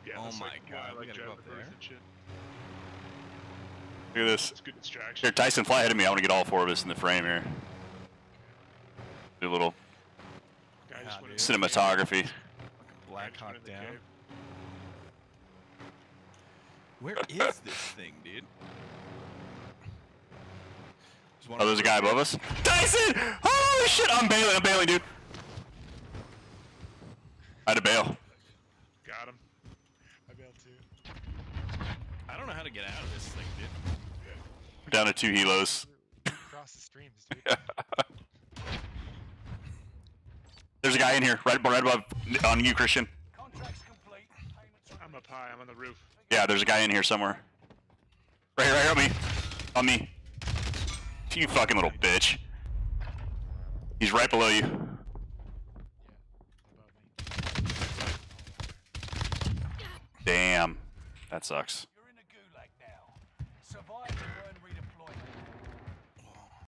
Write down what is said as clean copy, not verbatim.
Yeah, Oh that's my like why I god, we like gotta go driving up the Earth there. and shit. Look at this. It's good distraction. Here, Tyson, fly ahead of me. I want to get all four of us in the frame here. Do a little Guy just went in the cinematography. cave. Black Guy just Hawk went in the down. cave. Where is this thing, dude? Oh, there's a guy above us. Tyson! Holy shit! I'm bailing, dude. I had to bail. Got him. I bailed too. I don't know how to get out of this thing, dude. We're down to 2 helos. Across the streams, dude. There's a guy in here, right above on you, Christian. I'm up high. I'm on the roof. Yeah, there's a guy in here somewhere. Right here, on me. On me. You fucking little bitch. He's right below you. Damn. That sucks. You're in a gulag now. Survive.